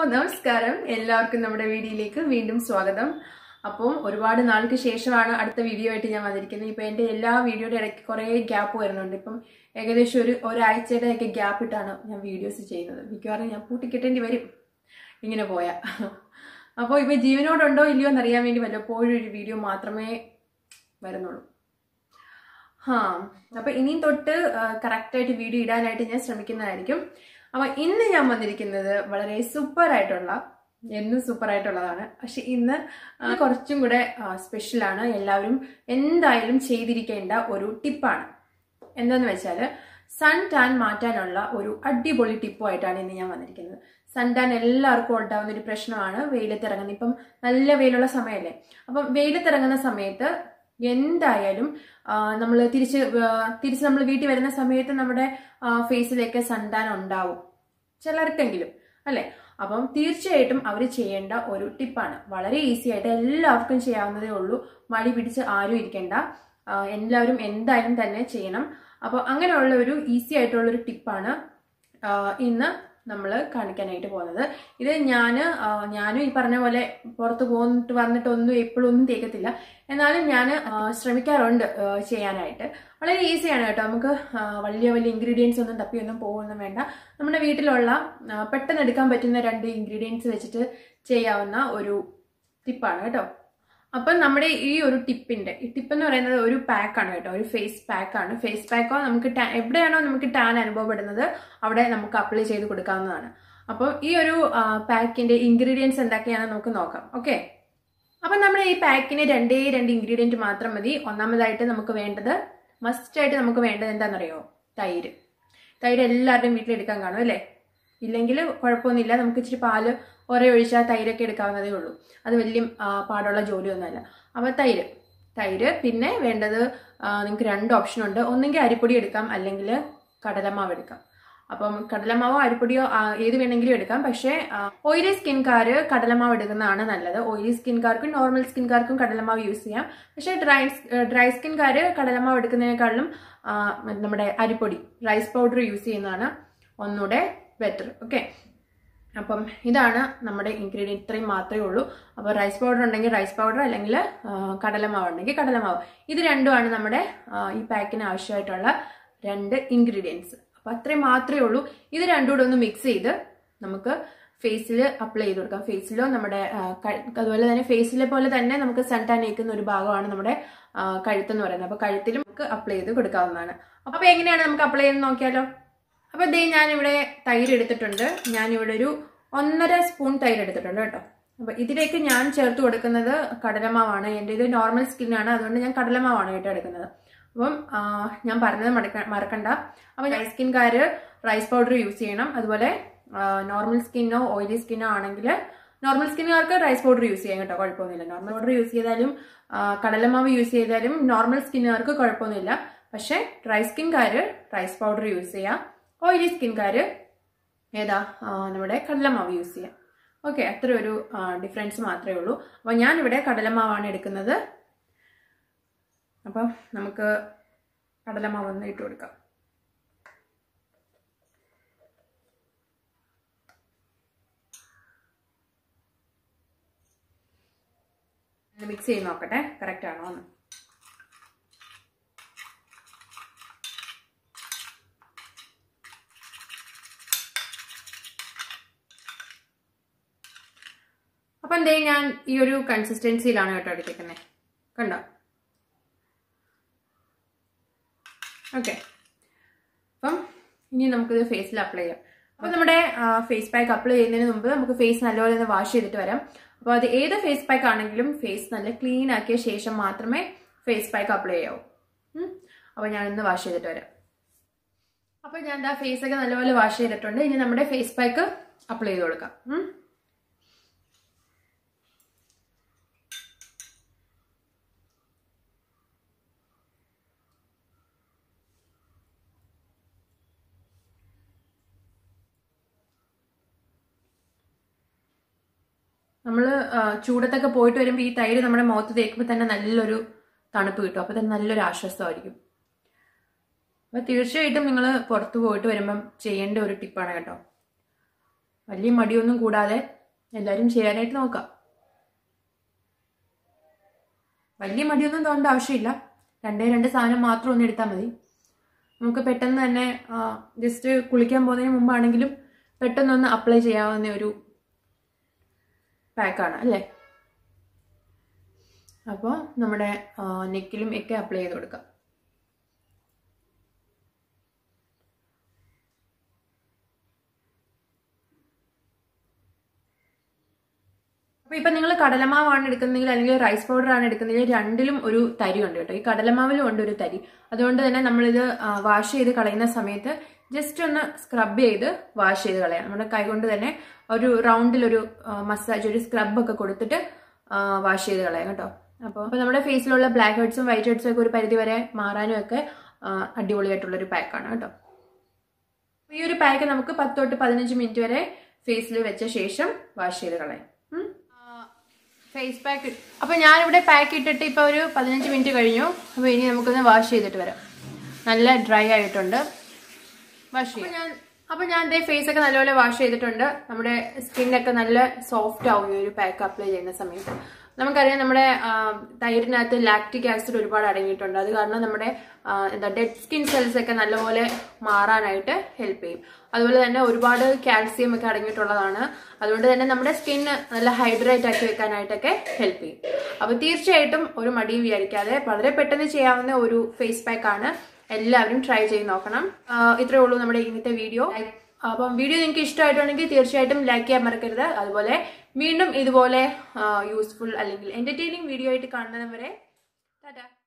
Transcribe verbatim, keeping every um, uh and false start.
നമസ്കാരം എല്ലാവർക്കും നമ്മുടെ വീഡിയോയിലേക്ക് വീണ്ടും സ്വാഗതം. അപ്പോൾ ഒരുപാട് നാൾക്ക് ശേഷമാണ് അടുത്ത വീഡിയോ ആയിട്ട് ഞാൻ വന്നിരിക്കുന്നത്. ഇപ്പോൾ എൻ്റെ എല്ലാ വീഡിയോയുടെ ഇടയ്ക്ക് കുറേ ഗ്യാപ്പ് വരുന്നുണ്ട്. ഇപ്പം ഏകദേശം ഒരു ഒരാഴ്ചയുടെയൊക്കെ ഗ്യാപ്പ് ഇട്ടാണ് ഞാൻ വീഡിയോസ് ചെയ്യുന്നത്. മിക്കവാറും ഞാൻ പൂട്ടിക്കെട്ടേണ്ടി വരും ഇങ്ങനെ പോയാൽ. അപ്പോൾ ഇപ്പോൾ ജീവനോടുണ്ടോ ഇല്ലയോ എന്നറിയാൻ വേണ്ടി വല്ലപ്പോഴും ഒരു വീഡിയോ മാത്രമേ വരുന്നുള്ളൂ. ഹാ അപ്പോൾ ഇനിയും തൊട്ട് കറക്റ്റായിട്ട് വീഡിയോ ഇടാനായിട്ട് ഞാൻ ശ്രമിക്കുന്നതായിരിക്കും. അപ്പോൾ ഇന്ന് ഞാൻ വന്നിരിക്കുന്നത് വളരെ സൂപ്പർ ആയിട്ടുള്ള എന്നും സൂപ്പർ ആയിട്ടുള്ളതാണ്. പക്ഷെ ഇന്ന് കുറച്ചും കൂടെ സ്പെഷ്യലാണ്. എല്ലാവരും എന്തായാലും ചെയ്തിരിക്കേണ്ട ഒരു ടിപ്പാണ്. എന്താന്ന് വെച്ചാൽ സൺ ടാൻ മാറ്റാനുള്ള ഒരു അടിപൊളി ടിപ്പുമായിട്ടാണ് ഇന്ന് ഞാൻ വന്നിരിക്കുന്നത്. സൺ ടാൻ എല്ലാവർക്കും ഉണ്ടാകുന്ന ഒരു പ്രശ്നമാണ്. വെയിലത്തിറങ്ങുന്നത് ഇപ്പം നല്ല വെയിലുള്ള സമയമല്ലേ. അപ്പം വെയിലത്തിറങ്ങുന്ന സമയത്ത് എന്തായാലും നമ്മൾ തിരിച്ച് തിരിച്ച് നമ്മൾ വീട്ടിൽ വരുന്ന സമയത്ത് നമ്മുടെ ഫേസിലേക്ക് സൺ ടാൻ ഉണ്ടാവും ചിലർക്കെങ്കിലും അല്ലെ. അപ്പം തീർച്ചയായിട്ടും അവർ ചെയ്യേണ്ട ഒരു ടിപ്പാണ്. വളരെ ഈസി ആയിട്ട് എല്ലാവർക്കും ചെയ്യാവുന്നതേ ഉള്ളൂ. മടി പിടിച്ച് ആരും ഇരിക്കേണ്ട, എല്ലാവരും എന്തായാലും തന്നെ ചെയ്യണം. അപ്പോൾ അങ്ങനെയുള്ള ഒരു ഈസി ആയിട്ടുള്ള ഒരു ടിപ്പാണ് ഇന്ന് നമ്മൾ കാണിക്കാനായിട്ട് പോകുന്നത്. ഇത് ഞാൻ ഞാനും ഈ പറഞ്ഞ പോലെ പുറത്ത് പോന്നിട്ട് വന്നിട്ട് ഒന്നും എപ്പോഴും ഒന്നും തേക്കത്തില്ല. എന്നാലും ഞാൻ ശ്രമിക്കാറുണ്ട് ചെയ്യാനായിട്ട്. വളരെ ഈസിയാണ് കേട്ടോ. നമുക്ക് വലിയ വലിയ ഇൻഗ്രീഡിയൻസ് ഒന്നും തപ്പിയൊന്നും പോകുന്നൊന്നും വേണ്ട. നമ്മുടെ വീട്ടിലുള്ള പെട്ടെന്ന് എടുക്കാൻ പറ്റുന്ന രണ്ട് ഇൻഗ്രീഡിയൻസ് വെച്ചിട്ട് ചെയ്യാവുന്ന ഒരു ടിപ്പാണ് കേട്ടോ. അപ്പം നമ്മുടെ ഈ ഒരു ടിപ്പിന്റെ ഈ ടിപ്പ് എന്ന് പറയുന്നത് ഒരു പാക്കാണ് കേട്ടോ. ഒരു ഫേസ് പാക്കാണ്. ഫേസ് പാക്കോ നമുക്ക് എവിടെയാണോ നമുക്ക് ടാൻ അനുഭവപ്പെടുന്നത് അവിടെ നമുക്ക് അപ്ലൈ ചെയ്ത് കൊടുക്കാവുന്നതാണ്. അപ്പോൾ ഈ ഒരു പാക്കിന്റെ ഇൻഗ്രീഡിയൻസ് എന്തൊക്കെയാണെന്ന് നമുക്ക് നോക്കാം. ഓക്കെ, അപ്പം നമ്മുടെ ഈ പാക്കിന് രണ്ടേ രണ്ട് ഇൻഗ്രീഡിയൻറ്റ് മാത്രം മതി. ഒന്നാമതായിട്ട് നമുക്ക് വേണ്ടത് മസ്റ്റ് ആയിട്ട് നമുക്ക് വേണ്ടത് എന്താണെന്നറിയോ? തൈര്. തൈര് എല്ലാവരുടെയും വീട്ടിലെടുക്കാൻ കാണും അല്ലേ? ഇല്ലെങ്കിൽ കുഴപ്പമൊന്നുമില്ല, നമുക്ക് ഇച്ചിരി പാല് ഒരേ ഒഴിച്ചാൽ തൈരൊക്കെ എടുക്കാവുന്നതേ ഉള്ളൂ. അത് വലിയ പാടുള്ള ജോലിയൊന്നുമല്ല. അപ്പോൾ തൈര് തൈര് പിന്നെ വേണ്ടത് നിങ്ങൾക്ക് രണ്ട് ഓപ്ഷൻ ഉണ്ട്. ഒന്നെങ്കിൽ അരിപ്പൊടി എടുക്കാം, അല്ലെങ്കിൽ കടലമാവ് എടുക്കാം. അപ്പം കടലമാവോ അരിപ്പൊടിയോ ഏത് വേണമെങ്കിലും എടുക്കാം. പക്ഷേ ഓയിലി സ്കിൻകാർ കടലമാവ് എടുക്കുന്നതാണ് നല്ലത്. ഓയിലി സ്കിൻകാർക്കും നോർമൽ സ്കിൻകാർക്കും കടലമാവ് യൂസ് ചെയ്യാം. പക്ഷേ ഡ്രൈ ഡ്രൈ സ്കിൻകാർ കടലമാവ് എടുക്കുന്നതിനേക്കാളും നമ്മുടെ അരിപ്പൊടി റൈസ് പൗഡർ യൂസ് ചെയ്യുന്നതാണ് ഒന്നുകൂടെ ബെറ്റർ. ഓക്കെ, അപ്പം ഇതാണ് നമ്മുടെ ഇൻഗ്രീഡിയൻറ്റ്. ഇത്രയും മാത്രമേ ഉള്ളൂ. അപ്പോൾ റൈസ് പൗഡർ ഉണ്ടെങ്കിൽ റൈസ് പൗഡർ, അല്ലെങ്കിൽ കടലമാവ് ഉണ്ടെങ്കിൽ കടലമാവ്. ഇത് രണ്ടുമാണ് നമ്മുടെ ഈ പാക്കിന് ആവശ്യമായിട്ടുള്ള രണ്ട് ഇൻഗ്രീഡിയൻസ്. അപ്പോൾ അത്രയും മാത്രമേ ഉള്ളൂ. ഇത് രണ്ടും കൂടെ ഒന്ന് മിക്സ് ചെയ്ത് നമുക്ക് ഫേസിൽ അപ്ലൈ ചെയ്ത് കൊടുക്കാം. ഫേസിലോ നമ്മുടെ അതുപോലെ തന്നെ ഫേസിലെ പോലെ തന്നെ നമുക്ക് സൺ ടാൻ ഏൽക്കുന്ന ഒരു ഭാഗമാണ് നമ്മുടെ കഴുത്തെന്ന് പറയുന്നത്. അപ്പോൾ കഴുത്തിലും നമുക്ക് അപ്ലൈ ചെയ്ത് കൊടുക്കാവുന്നതാണ്. അപ്പോൾ എങ്ങനെയാണ് നമുക്ക് അപ്ലൈ ചെയ്ത് നോക്കിയാലോ? അപ്പോൾ ദേ ഞാനിവിടെ തൈര് എടുത്തിട്ടുണ്ട്. ഞാനിവിടെ ഒരു ഒന്നര സ്പൂൺ തൈര് എടുത്തിട്ടുണ്ട് കേട്ടോ. അപ്പോൾ ഇതിലേക്ക് ഞാൻ ചേർത്ത് കൊടുക്കുന്നത് കടലമാവാണ്. എൻ്റെ ഇത് നോർമൽ സ്കിന്നാണ്, അതുകൊണ്ട് ഞാൻ കടലമാവാണ് കേട്ടോ എടുക്കുന്നത്. അപ്പം ഞാൻ പറഞ്ഞത് മറക്ക മറക്കണ്ട അപ്പം ഡ്രൈ സ്കിൻകാർ റൈസ് പൗഡർ യൂസ് ചെയ്യണം. അതുപോലെ നോർമൽ സ്കിന്നോ ഓയിലി സ്കിന്നോ ആണെങ്കിൽ നോർമൽ സ്കിന്നുകാർക്ക് റൈസ് പൗഡർ യൂസ് ചെയ്യാം കേട്ടോ, കുഴപ്പമൊന്നുമില്ല. നോർമൽ പൗഡർ യൂസ് ചെയ്താലും കടലമാവ് യൂസ് ചെയ്താലും നോർമൽ സ്കിന്നുകാർക്ക് കുഴപ്പമൊന്നുമില്ല. പക്ഷേ ഡ്രൈ സ്കിൻകാർ റൈസ് പൗഡർ യൂസ് ചെയ്യാം. ഓയിലി സ്കിൻകാർ ഏതാ നമ്മുടെ കടലമാവ് യൂസ് ചെയ്യാം. ഓക്കെ, അത്ര ഒരു ഡിഫറൻസ് മാത്രമേ ഉള്ളൂ. അപ്പോൾ ഞാനിവിടെ കടലമാവാണ് എടുക്കുന്നത്. അപ്പം നമുക്ക് കടലമാവ് ഒന്ന് ഇട്ട് കൊടുക്കാം. മിക്സ് ചെയ്ത് നോക്കട്ടെ കറക്റ്റ് ആണോ എന്ന്. അപ്പം എന്തേ ഞാൻ ഈ ഒരു കൺസിസ്റ്റൻസിയിലാണ് കേട്ടോ എടുത്തിരിക്കുന്നത്, കണ്ടോ? ഓക്കെ, അപ്പം ഇനി നമുക്കിത് ഫേസിൽ അപ്ലൈ ചെയ്യാം. അപ്പം നമ്മുടെ ഫേസ് പാക്ക് അപ്ലൈ ചെയ്യുന്നതിന് മുമ്പ് നമുക്ക് ഫേസ് നല്ലപോലെ ഒന്ന് വാഷ് ചെയ്തിട്ട് വരാം. അപ്പോൾ അത് ഏത് ഫേസ് പാക്ക് ആണെങ്കിലും ഫേസ് നല്ല ക്ലീൻ ആക്കിയ ശേഷം മാത്രമേ ഫേസ് പാക്ക് അപ്ലൈ ചെയ്യാവൂ. അപ്പോൾ ഞാനൊന്ന് വാഷ് ചെയ്തിട്ട് വരാം. അപ്പോൾ ഞാൻ എന്താ ഫേസൊക്കെ നല്ലപോലെ വാഷ് ചെയ്തിട്ടുണ്ട്. ഇനി നമ്മുടെ ഫേസ് പാക്ക് അപ്ലൈ ചെയ്ത് കൊടുക്കാം. നമ്മൾ ചൂടത്തൊക്കെ പോയിട്ട് വരുമ്പോൾ ഈ തൈര് നമ്മുടെ മുഖത്ത് തേക്കുമ്പോൾ തന്നെ നല്ലൊരു തണുപ്പ് കിട്ടും. അപ്പോൾ തന്നെ നല്ലൊരു ആശ്വാസമായിരിക്കും. അപ്പോൾ തീർച്ചയായിട്ടും നിങ്ങൾ പുറത്ത് പോയിട്ട് വരുമ്പം ചെയ്യേണ്ട ഒരു ടിപ്പാണ് കേട്ടോ. വലിയ മടിയൊന്നും കൂടാതെ എല്ലാവരും ചെയ്യാനായിട്ട് നോക്കാം. വലിയ മടിയൊന്നും തോന്നേണ്ട ആവശ്യമില്ല. രണ്ടേ രണ്ട് സാധനം മാത്രം ഒന്ന് എടുത്താൽ മതി. നമുക്ക് പെട്ടെന്ന് തന്നെ ജസ്റ്റ് കുളിക്കാൻ പോകുന്നതിന് മുമ്പാണെങ്കിലും പെട്ടെന്നൊന്ന് അപ്ലൈ ചെയ്യാവുന്ന ഒരു പാക്കാണ് അല്ലേ. അപ്പോൾ നമ്മുടെ നെക്കിലും ഒക്കെ അപ്ലൈ ചെയ്ത് കൊടുക്കാം. അപ്പോൾ ഇപ്പം നിങ്ങൾ കടലമാവാണ് എടുക്കുന്നതെങ്കിൽ അല്ലെങ്കിൽ റൈസ് പൗഡർ ആണ് എടുക്കുന്നതെങ്കിൽ രണ്ടിലും ഒരു തരി ഉണ്ട് കേട്ടോ. ഈ കടലമാവിലും ഉണ്ട് ഒരു തരി. അതുകൊണ്ട് തന്നെ നമ്മളിത് വാഷ് ചെയ്ത് കളയുന്ന സമയത്ത് ജസ്റ്റ് ഒന്ന് സ്ക്രബ് ചെയ്ത് വാഷ് ചെയ്ത് കളയാം. നമ്മുടെ കൈ കൊണ്ട് തന്നെ ഒരു റൗണ്ടിലൊരു മസാജ്, ഒരു സ്ക്രബൊക്കെ കൊടുത്തിട്ട് വാഷ് ചെയ്ത് കളയാം കേട്ടോ. അപ്പോൾ അപ്പോൾ നമ്മുടെ ഫേസിലുള്ള ബ്ലാക്ക് ഹെഡ്സും വൈറ്റ് ഹെഡ്സും ഒക്കെ ഒരു പരിധി വരെ മാറാനും ഒക്കെ അടിപൊളിയായിട്ടുള്ളൊരു പാക്കാണ് കേട്ടോ. ഈ ഒരു പാക്ക് നമുക്ക് പത്ത് തൊട്ട് പതിനഞ്ച് മിനിറ്റ് വരെ ഫേസിൽ വെച്ച ശേഷം വാഷ് ചെയ്ത് കളയാം. ഫേസ് പാക്ക് അപ്പോൾ ഞാനിവിടെ പാക്ക് ഇട്ടിട്ട് ഇപ്പോൾ ഒരു പതിനഞ്ച് മിനിറ്റ് കഴിഞ്ഞു. അപ്പോൾ ഇനി നമുക്കൊന്ന് വാഷ് ചെയ്തിട്ട് വരാം. നല്ല ഡ്രൈ ആയിട്ടുണ്ട്. വാഷ് ചെയ്യാം ഞാൻ. അപ്പോൾ ഞാൻ ഇതേ ഫേസൊക്കെ നല്ലപോലെ വാഷ് ചെയ്തിട്ടുണ്ട്. നമ്മുടെ സ്കിന്നൊക്കെ നല്ല സോഫ്റ്റ് ആവും ഈ ഒരു പാക്ക് അപ്ലൈ ചെയ്യുന്ന സമയത്ത്. നമുക്കറിയാം നമ്മുടെ തൈരിനകത്ത് ലാക്റ്റിക് ആസിഡ് ഒരുപാട് അടങ്ങിയിട്ടുണ്ട്. അത് കാരണം നമ്മുടെ എന്താ ഡെഡ് സ്കിൻ സെൽസ് ഒക്കെ നല്ലപോലെ മാറാനായിട്ട് ഹെൽപ്പ് ചെയ്യും. അതുപോലെ തന്നെ ഒരുപാട് കാൽസ്യം ഒക്കെ അടങ്ങിയിട്ടുള്ളതാണ്. അതുകൊണ്ട് തന്നെ നമ്മുടെ സ്കിന്ന് നല്ല ഹൈഡ്രേറ്റ് ആക്കി വെക്കാനായിട്ടൊക്കെ ഹെൽപ്പ് ചെയ്യും. അപ്പോൾ തീർച്ചയായിട്ടും ഒരു മടിയും വിചാരിക്കാതെ വളരെ പെട്ടെന്ന് ചെയ്യാവുന്ന ഒരു ഫേസ് പാക്ക് ആണ്. എല്ലാവരും ട്രൈ ചെയ്ത് നോക്കണം. ഇത്രയേ ഉള്ളൂ നമ്മുടെ ഇന്നത്തെ വീഡിയോ. അപ്പം വീഡിയോ നിങ്ങൾക്ക് ഇഷ്ടമായിട്ടുണ്ടെങ്കിൽ തീർച്ചയായിട്ടും ലൈക്ക് ചെയ്യാൻ മറക്കരുത്. അതുപോലെ വീണ്ടും ഇതുപോലെ യൂസ്ഫുൾ അല്ലെങ്കിൽ എന്റർടൈനിങ് വീഡിയോ ആയിട്ട് കാണുന്നവരെ ടാറ്റാ.